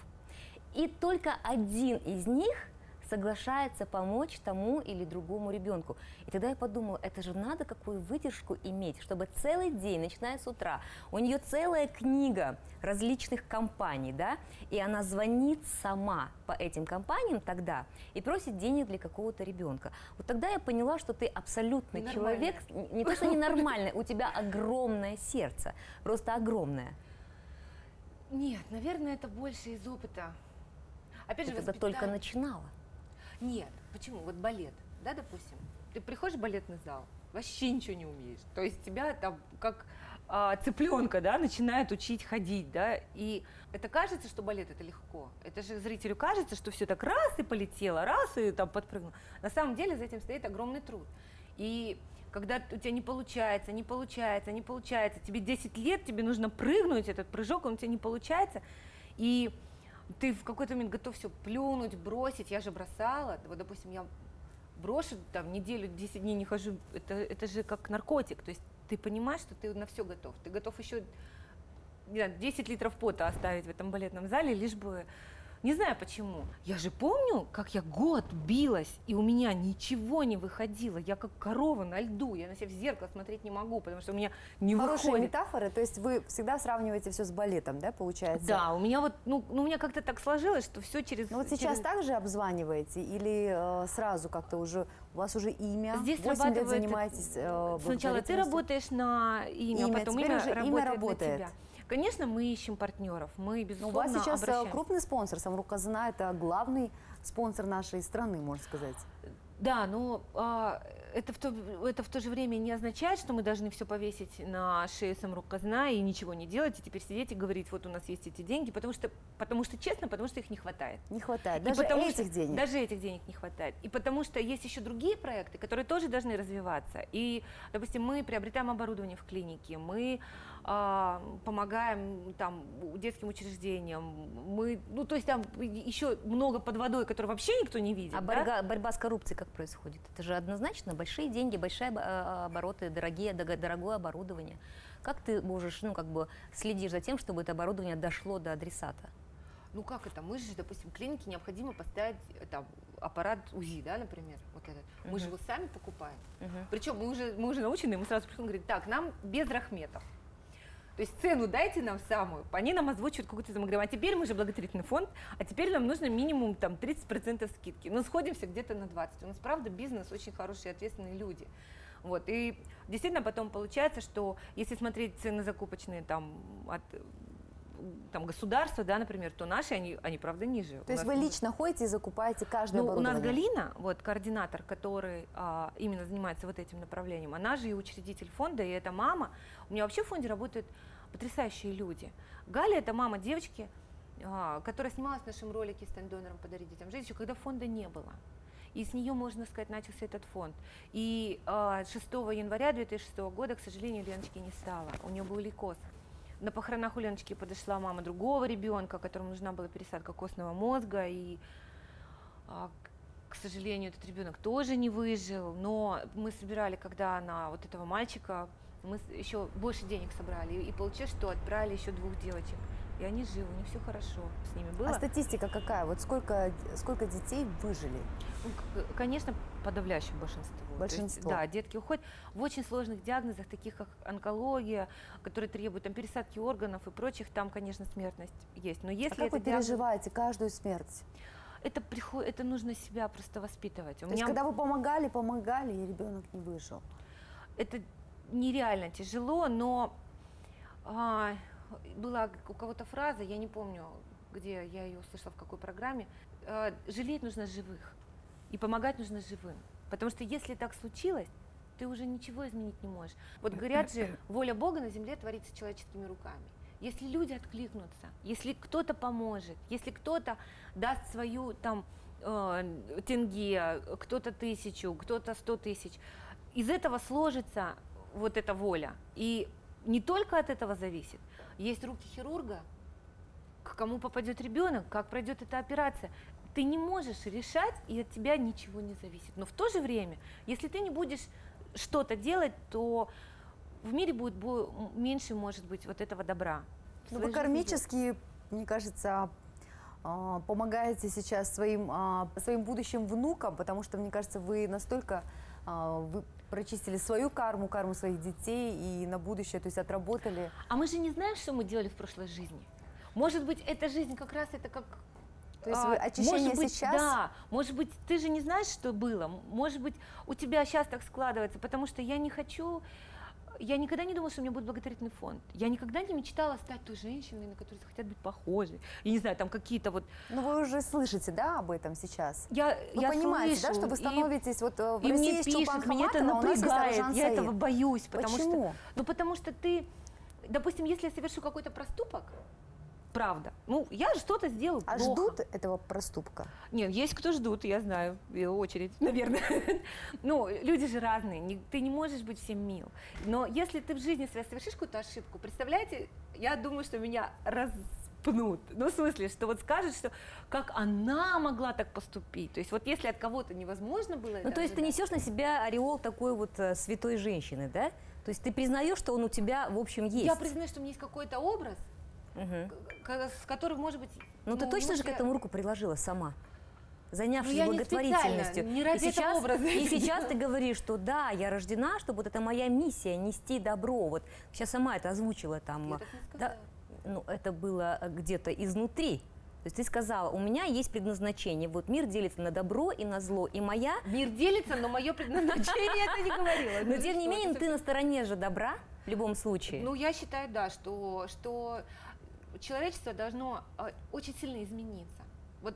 И только один из них соглашается помочь тому или другому ребенку. И тогда я подумала, это же надо какую выдержку иметь, чтобы целый день, начиная с утра, у нее целая книга различных компаний, да, и она звонит сама по этим компаниям тогда и просит денег для какого-то ребенка. Вот тогда я поняла, что ты абсолютный Ненормальная. человек, не то что ненормальный, у тебя огромное сердце, просто огромное. Нет, наверное, это больше из опыта. Опять Ты же, тогда только воспитание. начинала. Нет, почему? Вот балет, да, допустим, ты приходишь в балетный зал, вообще ничего не умеешь, то есть тебя там как а, цыпленка, да, начинают учить ходить, да, и это кажется, что балет это легко, это же зрителю кажется, что все так раз и полетело, раз и там подпрыгнул. На самом деле за этим стоит огромный труд, и когда у тебя не получается, не получается, не получается, тебе десять лет, тебе нужно прыгнуть этот прыжок, он у тебя не получается, и ты в какой-то момент готов все плюнуть, бросить. Я же бросала. Вот, допустим, я брошу, там, неделю, десять дней не хожу. Это, это же как наркотик. То есть ты понимаешь, что ты на все готов. Ты готов еще не знаю, десять литров пота оставить в этом балетном зале, лишь бы... Не знаю почему. Я же помню, как я год билась, и у меня ничего не выходило. Я как корова на льду. Я на себя в зеркало смотреть не могу, потому что у меня не Хорошие выходит. метафоры, то есть вы всегда сравниваете все с балетом, да, получается? Да, у меня вот, ну, ну у меня как-то так сложилось, что все через... Ну вот сейчас через- также обзваниваете или э, сразу как-то уже, у вас уже имя, Здесь восемь лет срабатывает, занимаетесь э, Сначала ты благотворительностью? работаешь на имя, Имя, а потом теперь имя уже имя работает, работает. на тебя. Конечно, мы ищем партнеров, мы, Ну, у безусловно, вас сейчас э, обращаемся. крупный спонсор, Самрук Казына, это главный спонсор нашей страны, можно сказать. Да, но а, это, в то, это в то же время не означает, что мы должны все повесить на шею Самрук Казына и ничего не делать, и теперь сидеть и говорить, вот у нас есть эти деньги, потому что, потому что честно, потому что их не хватает. Не хватает, И даже потому этих что- денег. Даже этих денег не хватает. И потому что есть еще другие проекты, которые тоже должны развиваться. И, допустим, мы приобретаем оборудование в клинике, мы а, помогаем там детским учреждениям, мы, ну то есть там еще много под водой, которые вообще никто не видит. А да? борьба, борьба с коррупцией как происходит? Это же однозначно большие деньги, большие обо- э, обороты, дорогие, дого- дорогое оборудование. Как ты можешь, ну как бы следишь за тем, чтобы это оборудование дошло до адресата? Ну как это? Мы же, допустим, в клинике необходимо поставить э, там аппарат УЗИ, да, например, вот этот. Мы же Мгм. его сами покупаем. Мгм. Причем мы уже, мы уже научены, мы сразу приходим и говорим, так, нам без рахметов. То есть цену дайте нам самую, они нам озвучивают какую-то сумму. Говорим, а теперь мы же благотворительный фонд, а теперь нам нужно минимум там тридцать процентов скидки. Но сходимся где-то на двадцать процентов. У нас, правда, бизнес, очень хорошие, ответственные люди. Вот, и действительно потом получается, что если смотреть цены закупочные там от там, государства, да, например, то наши, они, они правда, ниже. То есть вы лично ходите и закупаете каждое ну, оборудование? У нас Галина, вот, координатор, который а, именно занимается вот этим направлением, она же и учредитель фонда, и это мама. У меня вообще в фонде работают потрясающие люди. Галя – это мама девочки, а, которая снималась в нашем ролике «Стань донором, подари детям жизнь», еще когда фонда не было. И с нее, можно сказать, начался этот фонд. И а, шестого января две тысячи шестого года, к сожалению, Леночки не стало. У нее был лейкоз. На похоронах у Леночки подошла мама другого ребенка, которому нужна была пересадка костного мозга. И, а, к сожалению, этот ребенок тоже не выжил. Но мы собирали, когда она вот этого мальчика, мы еще больше денег собрали. И, и получилось, что отправили еще двух девочек. И они живы, у них все хорошо с ними было. А статистика какая? Вот сколько, сколько детей выжили? Ну, конечно, подавляющее большинство. Большинство. То есть, да, детки уходят в очень сложных диагнозах, таких как онкология, которые требуют там, пересадки органов и прочих, там, конечно, смертность есть. Но если а как вы диагноз... переживаете каждую смерть? Это, приход... это нужно себя просто воспитывать. У То меня... есть, когда вы помогали, помогали, и ребенок не выжил? Это нереально тяжело, но... А... Была у кого-то фраза, я не помню, где я ее услышала, в какой программе, э, жалеть нужно живых и помогать нужно живым. Потому что если так случилось, ты уже ничего изменить не можешь. Вот говорят же, воля Бога на земле творится человеческими руками. Если люди откликнутся, если кто-то поможет, если кто-то даст свою там э, тенге, кто-то тысячу, кто-то сто тысяч, из этого сложится вот эта воля. И не только от этого зависит. Есть руки хирурга, к кому попадет ребенок, как пройдет эта операция. Ты не можешь решать, и от тебя ничего не зависит. Но в то же время, если ты не будешь что-то делать, то в мире будет меньше, может быть, вот этого добра. Ну, вы кармически, мне кажется, помогаете сейчас своим, своим будущим внукам, потому что, мне кажется, вы настолько вы прочистили свою карму, карму своих детей и на будущее, то есть отработали. А мы же не знаем, что мы делали в прошлой жизни. Может быть, эта жизнь как раз это как... То есть вы очищение может быть, сейчас? Да, может быть, ты же не знаешь, что было. Может быть, у тебя сейчас так складывается, потому что я не хочу... Я никогда не думала, что у меня будет благотворительный фонд. Я никогда не мечтала стать той женщиной, на которую хотят быть похожи. Я не знаю, там какие-то вот... Ну вы уже слышите, да, об этом сейчас? Я, вы я понимаете, слышу, да, что вы становитесь и, вот в и России мне с Чулпан пишут, меня это Хаматова, у нас есть напрягает, Аружан я Саид. этого боюсь. Потому Почему? Что, ну потому что ты, допустим, если я совершу какой-то проступок, правда. Ну, я что-то сделал А плохо. ждут этого проступка? Нет, есть кто ждут, я знаю, и очередь, наверное. Ну, люди же разные, не, ты не можешь быть всем мил. Но если ты в жизни своей совершишь какую-то ошибку, представляете, я думаю, что меня распнут. Ну, в смысле, что вот скажут, что как она могла так поступить. То есть вот если от кого-то невозможно было это Ну, то есть ты ожидать. несешь на себя ореол такой вот э, святой женщины, да? То есть ты признаешь, что он у тебя, в общем, есть. Я признаю, что у меня есть какой-то образ, Угу. с которым, может быть... Ну, ты точно же к я- этому руку приложила сама, занявшись Ну, я не благотворительностью. специально, не ради и этого сейчас, образа и это сейчас делала. ты говоришь, что да, я рождена, чтобы вот это моя миссия, нести добро. Вот сейчас сама это озвучила там. Я так не да, сказала. ну, это было где-то изнутри. То есть ты сказала, у меня есть предназначение. Вот мир делится на добро и на зло. И моя... Мир делится, но мое предназначение это не говорила. Но Ну, тем не что, менее, это ты на стороне же добра в любом случае. Ну, я считаю, да, что, что человечество должно э, очень сильно измениться. Вот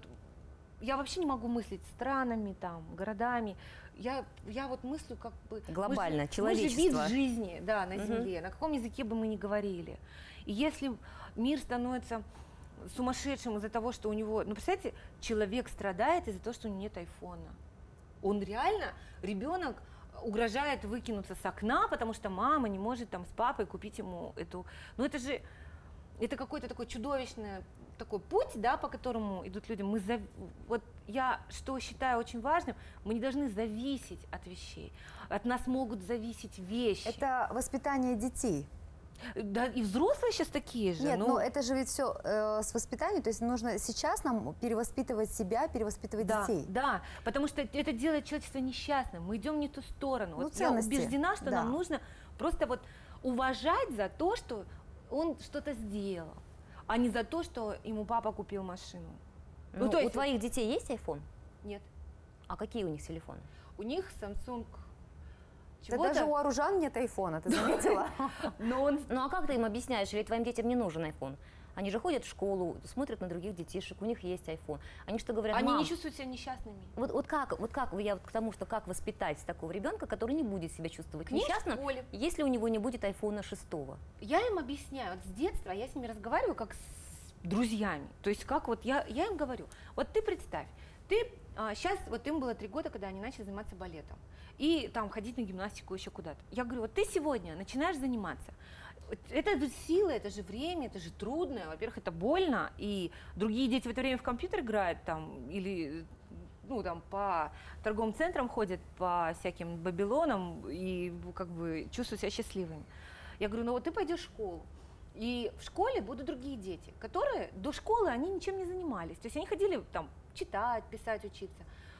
я вообще не могу мыслить странами, там, городами. Я, я вот мыслю как бы... Глобально, мы же- человечество. Мы же вид жизни, да, на Мгм. Земле, на каком языке бы мы ни говорили. И если мир становится сумасшедшим из-за того, что у него... Ну, представляете, человек страдает из-за того, что у него нет айфона. Он реально, ребенок угрожает выкинуться с окна, потому что мама не может там с папой купить ему эту... Ну, это же... Это какой-то такой чудовищный такой путь, да, по которому идут люди. Мы зав... Вот я что считаю очень важным, мы не должны зависеть от вещей. От нас могут зависеть вещи. Это воспитание детей. Да, и взрослые сейчас такие же. Нет, ну, но это же ведь все э, с воспитанием, то есть нужно сейчас нам перевоспитывать себя, перевоспитывать да, детей. да, потому что это делает человечество несчастным. Мы идем не ту сторону. Ну, Вот я ценности, убеждена, что да. нам нужно просто вот уважать за то, что он что-то сделал, а не за то, что ему папа купил машину. Ну, то у есть- твоих детей есть айфон? Нет. А какие у них телефоны? У них Samsung чего-то. Да даже у Аружан нет айфона, ты заметила? Но он Ну а как ты им объясняешь, или твоим детям не нужен iPhone? Они же ходят в школу, смотрят на других детишек, у них есть iPhone. Они что говорят, Они мам, не чувствуют себя несчастными. вот, вот как, вот как, я вот к тому, что как воспитать такого ребенка, который не будет себя чувствовать К ним в несчастным, школе. если у него не будет айфона шестого. Я им объясняю, вот с детства я с ними разговариваю как с друзьями. То есть как вот я, я им говорю, вот ты представь, ты а, сейчас, вот им было три года, когда они начали заниматься балетом. И там ходить на гимнастику еще куда-то. Я говорю, вот ты сегодня начинаешь заниматься. Это же сила, это же время, это же трудно. Во-первых, это больно, и другие дети в это время в компьютер играют там, или ну, там, по торговым центрам ходят, по всяким Бабилонам, и как бы чувствуют себя счастливыми. Я говорю, ну вот ты пойдешь в школу, и в школе будут другие дети, которые до школы они ничем не занимались. То есть они ходили там читать, писать, учиться.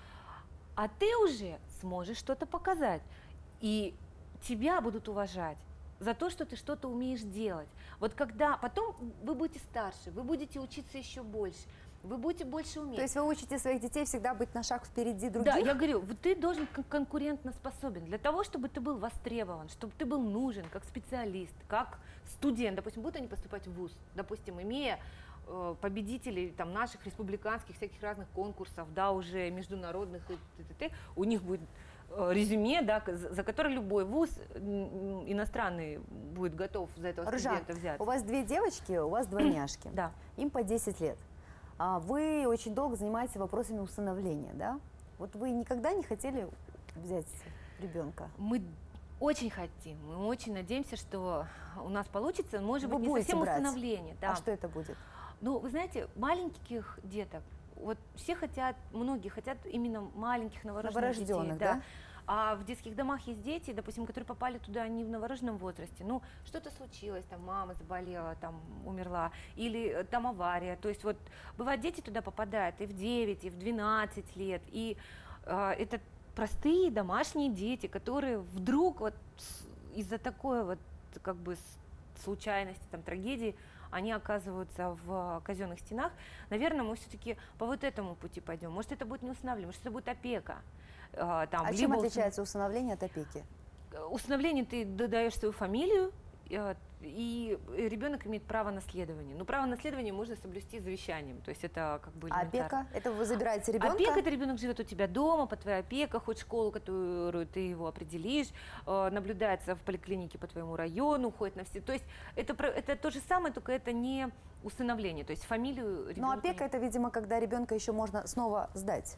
А ты уже сможешь что-то показать, и тебя будут уважать за то, что ты что-то умеешь делать. Вот когда потом вы будете старше, вы будете учиться еще больше, вы будете больше уметь. То есть вы учите своих детей всегда быть на шаг впереди других? Да, я говорю, вот ты должен кон- конкурентно способен для того, чтобы ты был востребован, чтобы ты был нужен как специалист, как студент. Допустим, будут они поступать в вуз, допустим, имея э, победителей там, наших республиканских всяких разных конкурсов, да, уже международных, и т.т.т., у них будет э, резюме, да, за, за которое любой вуз м, иностранный будет готов за этого Ржан, студента взять. у вас две девочки, у вас двойняшки. Да. Им по десять лет. А вы очень долго занимаетесь вопросами усыновления, да? Вот вы никогда не хотели взять ребенка? Мы очень хотим, мы очень надеемся, что у нас получится, может Вы быть, не будете совсем брать? усыновление. Да. А что это будет? Ну, вы знаете, маленьких деток, вот все хотят, многие хотят именно маленьких новорожденных, Новорожденных, детей. да? А в детских домах есть дети, допустим, которые попали туда не в новорожденном возрасте. Ну, что-то случилось, там мама заболела, там умерла, или э, там авария. То есть вот бывает, дети туда попадают и в девять, и в двенадцать лет. И э, это простые домашние дети, которые вдруг вот с- из-за такой вот как бы с- случайности, там, трагедии, они оказываются в казенных стенах. Наверное, мы все-таки по вот этому пути пойдем. Может, это будет не усыновление, может, это будет опека. Э, Там, А либо чем усыновление. отличается усыновление от опеки? Усыновление ты додаешь свою фамилию, э, и ребенок имеет право наследования. Но право наследования можно соблюсти завещанием, то есть это как бы А элементарно. опека? Это вы забираете ребенка? Опека – это ребенок живет у тебя дома, под твоей опекой, хоть школу, которую ты его определишь, э, наблюдается в поликлинике по твоему району, ходит на все. То есть это, про- это то же самое, только это не усыновление, то есть фамилию ребенка. Но опека это, видимо, когда ребенка еще можно снова сдать.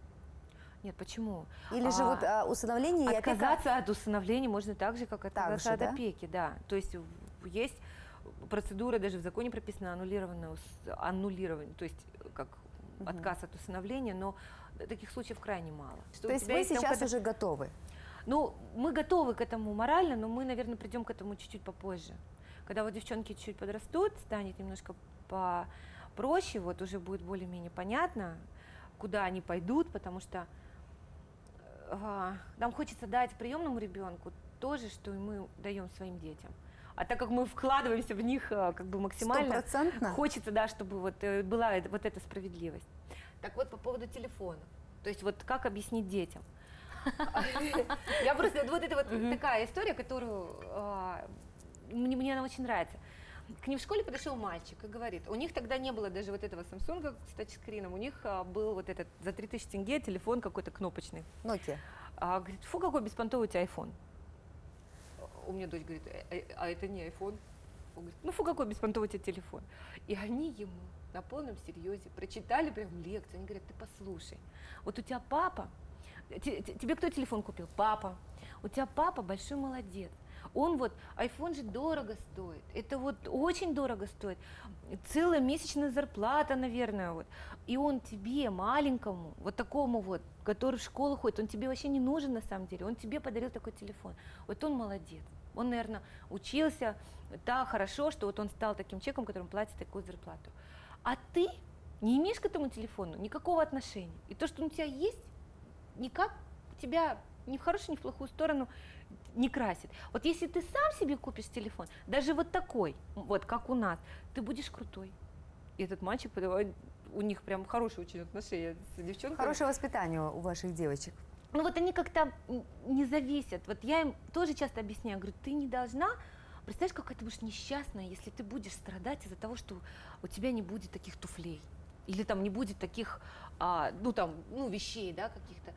Нет, почему? Или же А, вот а, усыновление и опека. Отказаться от усыновления можно так же, как отказаться же, от да? опеки, да. То есть в- есть процедура, даже в законе прописана аннулированное ус- аннулирование, то есть как Мгм. отказ от усыновления, но таких случаев крайне мало. Что То у есть тебя вы есть там сейчас когда- уже готовы? Ну, мы готовы к этому морально, но мы, наверное, придем к этому чуть-чуть попозже. Когда вот девчонки чуть-чуть подрастут, станет немножко попроще, вот уже будет более-менее понятно, куда они пойдут, потому что а, нам хочется дать приемному ребенку то же, что и мы даем своим детям. А так как мы вкладываемся в них а, как бы максимально, Стопроцентно? хочется, да, чтобы вот э, была эта- вот эта справедливость. Так вот, по поводу телефона. То есть вот как объяснить детям? Я просто, вот это вот такая история, которую а, мне мне она очень нравится. К ним в школе подошел мальчик и говорит, у них тогда не было даже вот этого Samsung с тачскрином, у них а, был вот этот за три тысячи тенге телефон какой-то кнопочный. Nokia. А, говорит, фу, какой беспонтовый у тебя iPhone. У меня дочь говорит, «Э, э, а это не iPhone. Он говорит, ну фу, какой беспонтовый у тебя телефон. И они ему на полном серьезе прочитали прям лекцию. Они говорят, ты послушай, вот у тебя папа, те- те- тебе кто телефон купил? Папа. У тебя папа большой молодец. Он вот, iPhone же дорого стоит, это вот очень дорого стоит, целая месячная зарплата, наверное, вот. И он тебе, маленькому, вот такому вот, который в школу ходит, он тебе вообще не нужен на самом деле, он тебе подарил такой телефон. Вот он молодец, он, наверное, учился так хорошо, что вот он стал таким человеком, которому платит такую зарплату. А ты не имеешь к этому телефону никакого отношения. И то, что он у тебя есть, никак тебя ни в хорошую, ни в плохую сторону не красит. Вот если ты сам себе купишь телефон, даже вот такой, вот как у нас, ты будешь крутой. И этот мальчик, у них прям хорошие очень отношения с девчонками. Хорошее воспитание у ваших девочек. ну вот они как-то не зависят. Вот я им тоже часто объясняю, говорю, ты не должна, представляешь, какая ты будешь несчастная, если ты будешь страдать из-за того, что у тебя не будет таких туфлей, или там не будет таких, а, ну там, ну вещей, да, каких-то.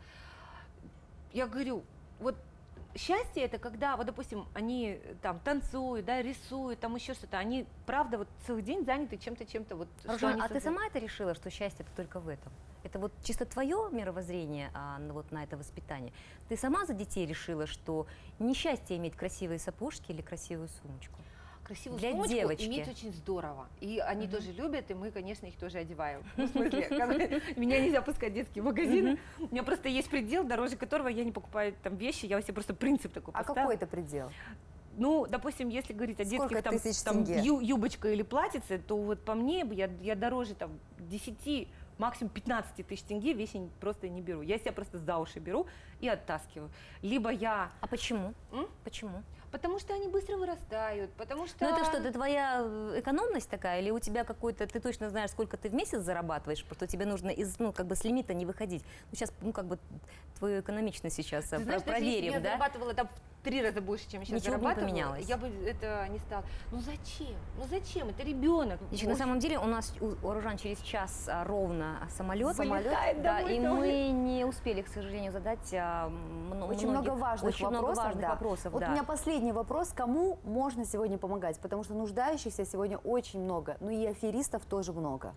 Я говорю, вот счастье это когда, вот допустим, они там танцуют, да, рисуют, там еще что-то, они правда вот целый день заняты чем-то, чем-то вот. Ружан, а ты сама это решила, что счастье это только в этом? Это вот чисто твое мировоззрение а, вот на это воспитание? Ты сама за детей решила, что не счастье иметь красивые сапожки или красивую сумочку? Красивую для сумочку девочки иметь очень здорово. И они mm-hmm. тоже любят, и мы, конечно, их тоже одеваем. Ну, в смысле, меня нельзя пускать в детские магазины. У меня просто есть предел, дороже которого я не покупаю там вещи, я себе просто принцип такой поставила. А какой это предел? Ну, допустим, если говорить о детских там, там ю, юбочка или платьице, то вот по мне я, я дороже там десяти, максимум пятнадцати тысяч тенге вещи просто не беру. Я себя просто за уши беру и оттаскиваю. Либо я... А почему? М? Почему? Потому что они быстро вырастают, потому что... Ну это что, это твоя экономность такая, или у тебя какой-то, ты точно знаешь, сколько ты в месяц зарабатываешь, просто тебе нужно из, ну, как бы с лимита не выходить. Ну сейчас, ну, как бы твою экономичность сейчас ты знаешь, проверим, даже если да? Я да? зарабатывала там в три раза больше, чем сейчас Ничего зарабатывала. не поменялось. Я бы это не стала. Ну зачем? Ну зачем? Это ребенок. Еще, на самом деле у нас у Оружан через час а, ровно самолет, Вылетает да, домой, и домой. мы не успели, к сожалению, задать а, м- очень многих, много важных очень вопросов. много важных Да. вопросов Вот да. у меня последний вопрос: кому можно сегодня помогать? Потому что нуждающихся сегодня очень много, ну и аферистов тоже много.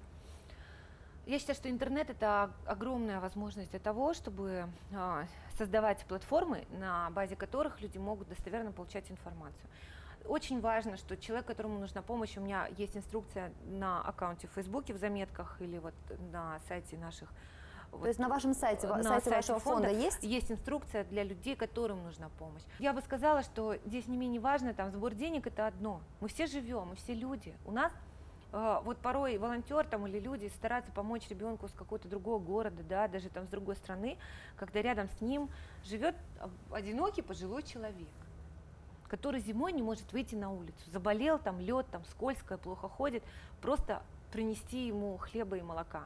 Я считаю, что интернет – это огромная возможность для того, чтобы а, создавать платформы, на базе которых люди могут достоверно получать информацию. Очень важно, что человек, которому нужна помощь, у меня есть инструкция на аккаунте в Фейсбуке, в заметках или вот на сайте наших. То вот, есть на вашем сайте, на сайте, сайте вашего фонда, фонда есть? Есть инструкция для людей, которым нужна помощь. Я бы сказала, что здесь не менее важно, там, сбор денег – это одно. Мы все живем, мы все люди. У нас э, вот порой волонтер там, или люди стараются помочь ребенку с какого-то другого города, да, даже там с другой страны, когда рядом с ним живет одинокий пожилой человек, который зимой не может выйти на улицу. Заболел, там лед, там скользкое, плохо ходит, просто принести ему хлеба и молока.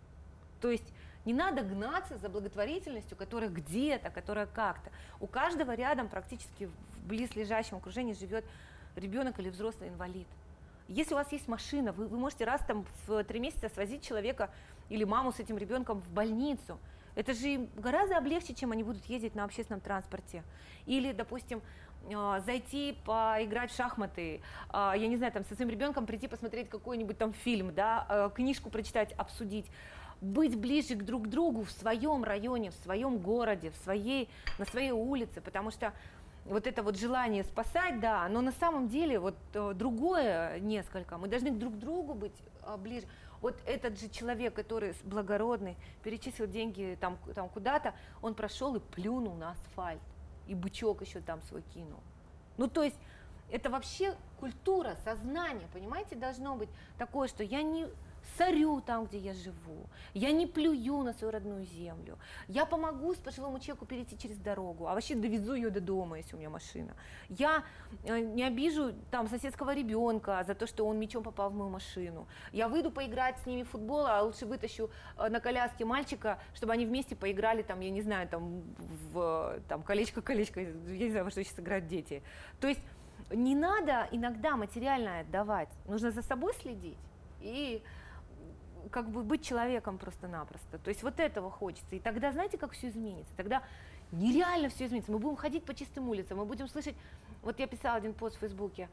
То есть не надо гнаться за благотворительностью, которая где-то, которая как-то. У каждого рядом, практически в близлежащем окружении живет ребенок или взрослый инвалид. Если у вас есть машина, вы, вы можете раз там в три месяца свозить человека или маму с этим ребенком в больницу. Это же им гораздо облегче, чем они будут ездить на общественном транспорте. Или, допустим, зайти поиграть в шахматы, я не знаю, там со своим ребенком прийти посмотреть какой-нибудь там фильм, да, книжку прочитать, обсудить. Быть ближе к друг другу в своем районе, в своем городе, в своей, на своей улице, потому что вот это вот желание спасать, да, но на самом деле вот другое несколько. Мы должны друг к другу быть ближе. Вот этот же человек, который благородный, перечислил деньги там, там куда-то, он прошел и плюнул на асфальт, и бычок еще там свой кинул. Ну то есть это вообще культура, сознание, понимаете, должно быть такое, что я не сорю там, где я живу, я не плюю на свою родную землю, я помогу пожилому человеку перейти через дорогу, а вообще довезу ее до дома, если у меня машина. Я не обижу там соседского ребенка за то, что он мячом попал в мою машину. Я выйду поиграть с ними в футбол, а лучше вытащу на коляске мальчика, чтобы они вместе поиграли, там, я не знаю, там, в там, колечко-колечко, я не знаю, во что сейчас играют дети. То есть не надо иногда материально отдавать, нужно за собой следить и как бы быть человеком просто-напросто. То есть вот этого хочется. И тогда знаете, как все изменится? Тогда нереально все изменится. Мы будем ходить по чистым улицам, мы будем слышать... Вот я писала один пост в Фейсбуке.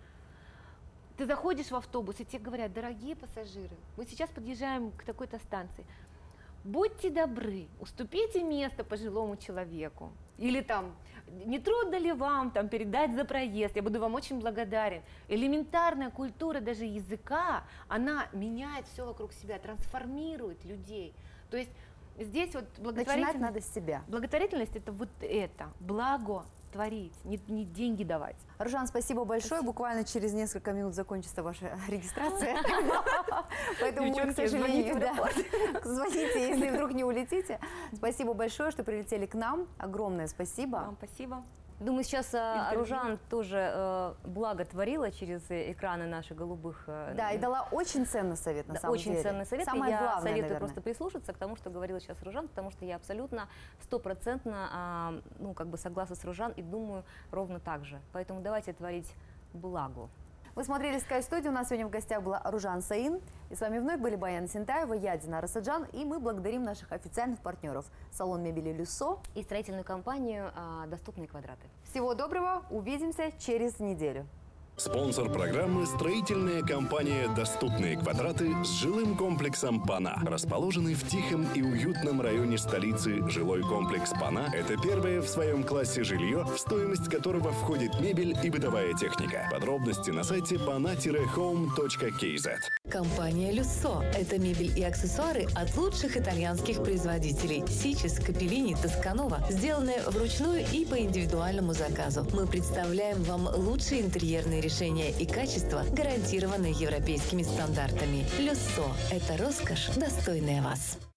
Ты заходишь в автобус, и тебе говорят: дорогие пассажиры, мы сейчас подъезжаем к такой-то станции. Будьте добры, уступите место пожилому человеку. Или там, не трудно ли вам там передать за проезд, я буду вам очень благодарен. Элементарная культура даже языка, она меняет все вокруг себя, трансформирует людей. То есть здесь вот благотворительность... Начинать надо с себя. Благотворительность – это вот это, благо творить, не, не деньги давать. Ружан, спасибо большое. Спасибо. Буквально через несколько минут закончится ваша регистрация. Поэтому мы, к Девчонки, сожалению, звоните да, звоните, если вдруг не улетите. Спасибо большое, что прилетели к нам. Огромное спасибо. Вам спасибо. Думаю, сейчас э, Интервью. Ружан тоже э, благо творила через э, экраны наших голубых. э, Да, и дала очень ценный совет, на Да, самом очень деле. ценный совет. и Самое я главное, советую наверное. просто прислушаться к тому, что говорила сейчас Ружан, потому что я абсолютно стопроцентно а, ну, как бы согласна с Ружан и думаю ровно так же. Поэтому давайте творить благо. Вы смотрели Sky Studio, у нас сегодня в гостях была Ружан Саин. И с вами вновь были Баяна Синтаева, я Динара Саджан. И мы благодарим наших официальных партнеров. Салон мебели «Люссо». И строительную компанию а, «Доступные квадраты». Всего доброго, увидимся через неделю. Спонсор программы – строительная компания «Доступные квадраты» с жилым комплексом «Пана». Расположенный в тихом и уютном районе столицы, жилой комплекс «Пана» – это первое в своем классе жилье, в стоимость которого входит мебель и бытовая техника. Подробности на сайте pana dash home точка кей зет. Компания «Люссо» – это мебель и аксессуары от лучших итальянских производителей Сичес, Капеллини, Тосканова, сделанные вручную и по индивидуальному заказу. Мы представляем вам лучшие интерьерные решения и качество, гарантированные европейскими стандартами. «Люссо» – это роскошь, достойная вас.